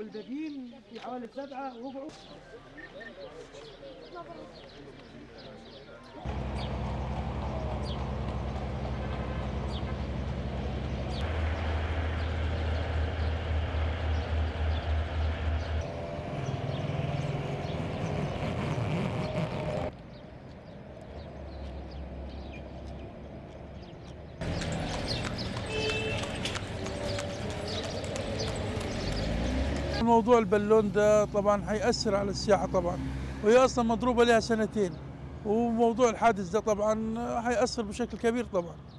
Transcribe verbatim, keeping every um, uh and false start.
والباقيين في حوالي سبعه وقعوا. موضوع البالون ده طبعا حيأثر على السياحة طبعا، وهي أصلا مضروبة لها سنتين، وموضوع الحادث ده طبعا حيأثر بشكل كبير طبعا.